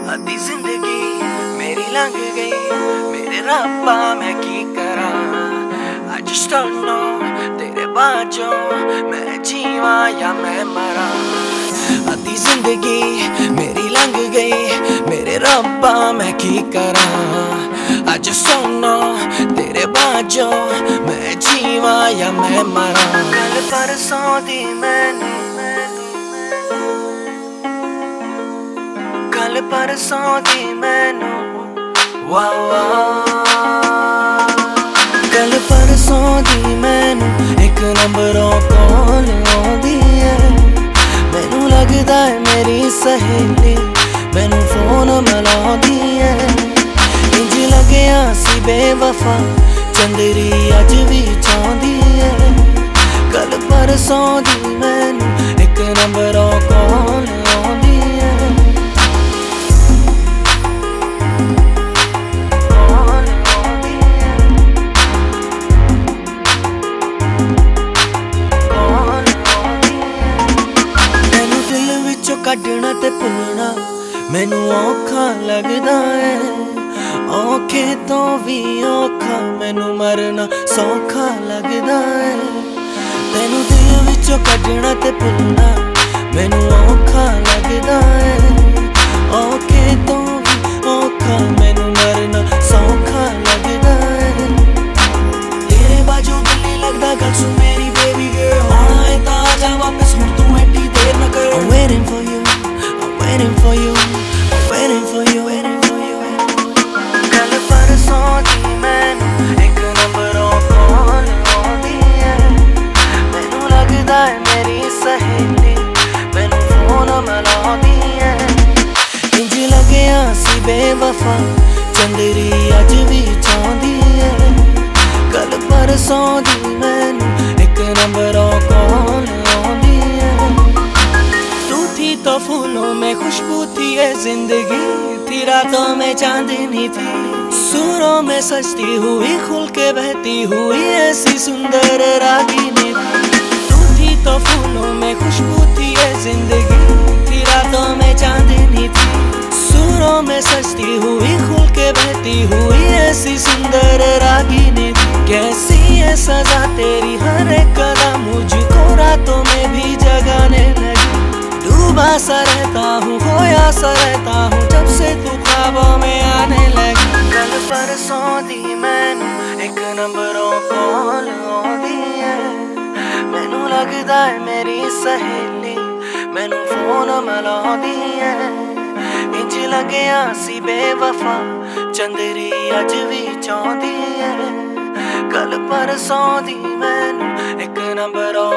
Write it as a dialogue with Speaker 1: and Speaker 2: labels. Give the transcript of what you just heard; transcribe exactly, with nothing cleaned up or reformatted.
Speaker 1: आधी जिंदगी मेरी लंघ गई, मेरे रब्बा मैं की करा। I just don't know तेरे बाजों मैं जीवा या मैं मरा। आधी जिंदगी मेरी लंघ गई, मेरे रब्बा मैं की करा। I just don't know तेरे बाजों मैं जीवा या मैं मरा। कल परसों दी मैनू कल परसों दी मैनू वाह वाह। कल परसों दी मैनू एक नंबरों कॉल आउंदी है। मैनू लगदा है मेरी सहेली मैनू फोन मिलाउंदी है। इंज लग्या सी बेवफा चंदरी अज भी चाहती है। कल परसों दी मैनू एक नंबरों कॉल आउंदी है। कढ़ना ते भुलना मैनू औखा लगदा है। औखे तो भी औखा मैनू मरना सौखा लगदा है। तेनू दिल विचों कढ़ना ते भुलना मैनू औखा लगदा है। औखे तो भी औखा मैनू मरना सौखा लगदा है। तेरे बाजू दिल नहीं लगदा गल सुन मेरी बेबी गर्ल। आना है तां आजा वापस हुण तू एडी देर ना कर। I'm waiting for you, I'm waiting for you, I'm waiting for you, waiting for you, waiting for you। कल परसों दी मैनू एक नंबरों कॉल आउंदी है। मैनू लगदा है मेरी सहेली मैनू फोन मिलाउंदी है। इंज लग्या सी बेवफा चंदरी अज भी चाहती है। कल परसों दी मैनू एक नंबरों कॉल आउंदी है। तो फूलों में खुशबू थी ये जिंदगी थी, रातों में चांदनी थी, सूरों में सजती हुई खुल के बहती हुई ऐसी सुंदर रागिनी थी। तू थी तो फूलों में खुशबू थी ये जिंदगी थी, रातों में चांदनी थी, सूरों में सजती हुई खुल के बहती हुई ऐसी सुंदर रागिनी थी। कैसी है सजा तेरी हर एक कदम मुझको रातों में भी जगाने लगी। डूबा सा रहता हूँ खोया सा रहता हूँ जब से तू ख्वाबों में आने लगी। कल परसों दी मैनू एक नंबरों कॉल आउंदी है। मैनू लगदा है मेरी सहेली मैनू फोन मिलाउंदी है। इंज लग्या सी बेवफा चंदरी अज भी चाहती है। कल परसों दी मैनू एक नंबरों